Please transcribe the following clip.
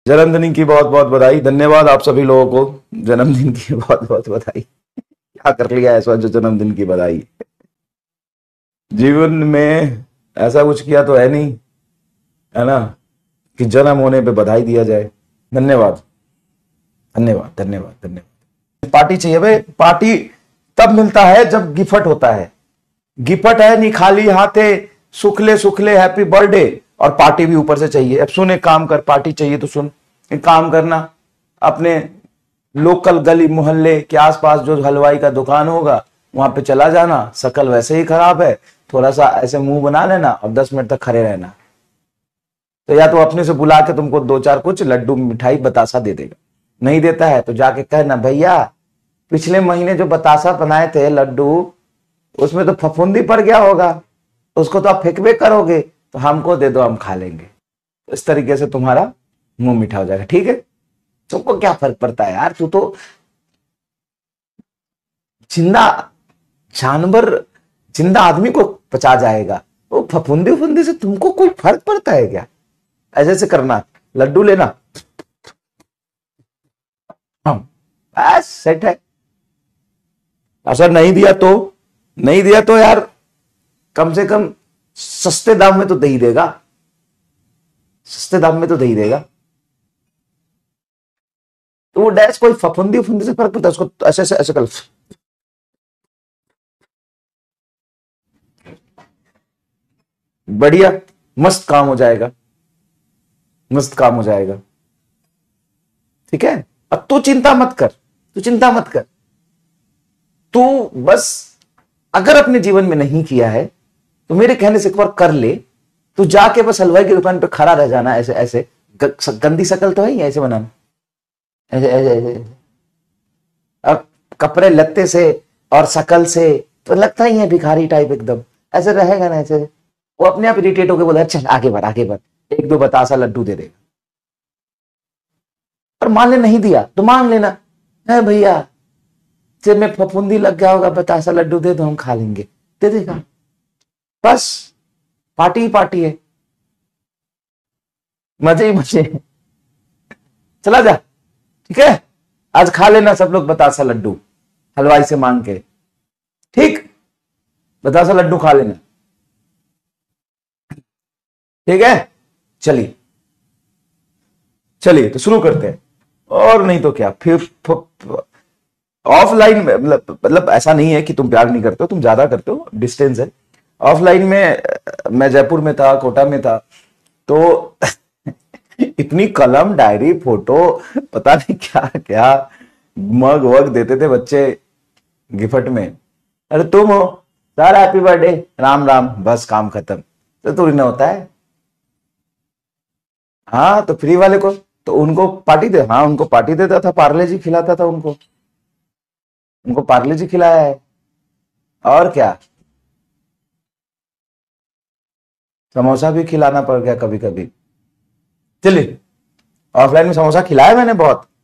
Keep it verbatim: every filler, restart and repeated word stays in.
जन्मदिन की बहुत बहुत बधाई। धन्यवाद आप सभी लोगों को, जन्मदिन की बहुत बहुत बधाई। क्या कर लिया ऐसा जो जन्मदिन की बधाई। जीवन में ऐसा कुछ किया तो है नहीं, है ना, कि जन्म होने पे बधाई दिया जाए। धन्यवाद धन्यवाद धन्यवाद धन्यवाद। पार्टी चाहिए भाई, पार्टी तब मिलता है जब गिफ्ट होता है। गिफ्ट है नहीं खाली हाथे, सुखले सुखले हैप्पी बर्थडे, और पार्टी भी ऊपर से चाहिए। अब सुन, एक काम कर, पार्टी चाहिए तो सुन, एक काम करना, अपने लोकल गली मोहल्ले के आसपास जो हलवाई का दुकान होगा वहां पे चला जाना। शकल वैसे ही खराब है, थोड़ा सा ऐसे मुंह बना लेना और दस मिनट तक खड़े रहना। तो या तो अपने से बुला के तुमको दो चार कुछ लड्डू मिठाई बतासा दे देगा। नहीं देता है तो जाके कहना, भैया पिछले महीने जो बतासा बनाए थे लड्डू, उसमें तो फफूंदी पड़ गया होगा, उसको तो आप फेंकबे करोगे, तो हमको दे दो, हम खा लेंगे। इस तरीके से तुम्हारा मुंह मीठा हो जाएगा। ठीक है, तुमको क्या फर्क पड़ता है यार, तू तो जिंदा जानवर जिंदा आदमी को पचा जाएगा, वो फफूंदी फुंदी से तुमको कोई फर्क पड़ता है क्या? ऐसे ऐसे करना, लड्डू लेना, बस सेट है। असर नहीं दिया तो नहीं दिया तो यार कम से कम सस्ते दाम में तो दे ही देगा, सस्ते दाम में तो दे ही देगा। तो वो डैश कोई फफूंदी फुंदी से फर्क पड़ता है उसको, ऐसे ऐसे ऐसे कर, बढ़िया मस्त काम हो जाएगा, मस्त काम हो जाएगा। ठीक है, अब तू चिंता मत कर, तू चिंता मत कर। तू बस अगर अपने जीवन में नहीं किया है तो मेरे कहने से एक बार कर ले। तू जाके बस हलवाई की दुकान पे खड़ा रह जाना, ऐसे ऐसे, गंदी शक्ल तो है ही, ऐसे बनाना, ऐसे ऐसे ऐसे। अब कपड़े लत्ते से और शकल से तो लगता ही है भिखारी टाइप एकदम, ऐसे रहेगा ना ऐसे, वो अपने आप इरिटेट होकर बोला चल आगे बढ़ आगे बढ़, एक दो बतासा लड्डू दे देगा। और मान ले नहीं दिया तो मान लेना, है भैया सिर में फफूंदी लग गया होगा, बतासा लड्डू दे दो, हम खा लेंगे, दे देगा। बस पार्टी ही पार्टी है, मजे ही मजे। चला जा, ठीक है, आज खा लेना सब लोग बतासा लड्डू हलवाई से मांग के, ठीक, बतासा लड्डू खा लेना, ठीक है। चलिए चलिए तो शुरू करते हैं, और नहीं तो क्या, फिर ऑफलाइन में मतलब मतलब ऐसा नहीं है कि तुम प्यार नहीं करते हो, तुम ज्यादा करते हो, डिस्टेंस है। ऑफलाइन में मैं जयपुर में था, कोटा में था, तो इतनी कलम डायरी फोटो पता नहीं क्या क्या मग वग देते थे बच्चे गिफ्ट में। अरे तुम हो sir, happy birthday, Ram Ram, बस काम खत्म। तो थोड़ी ना होता है। हाँ तो फ्री वाले को तो उनको पार्टी दे, हाँ उनको पार्टी देता था, पार्ले जी खिलाता था उनको, उनको पार्ले जी खिलाया है, और क्या, समोसा भी खिलाना पड़ गया कभी कभी। चलिए, ऑफलाइन में समोसा खिलाया मैंने बहुत,